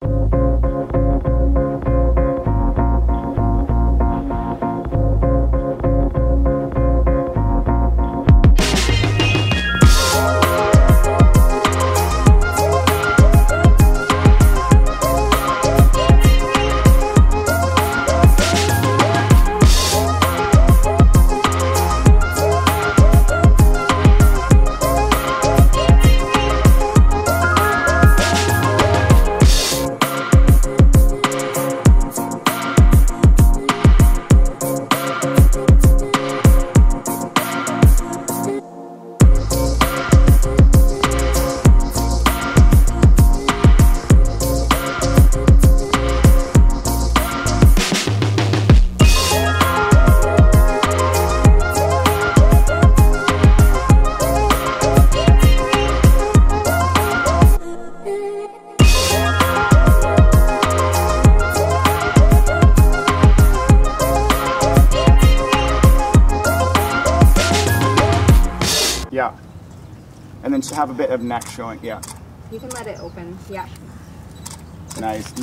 Yeah. And then have a bit of neck showing. Yeah. You can let it open. Yeah. Nice.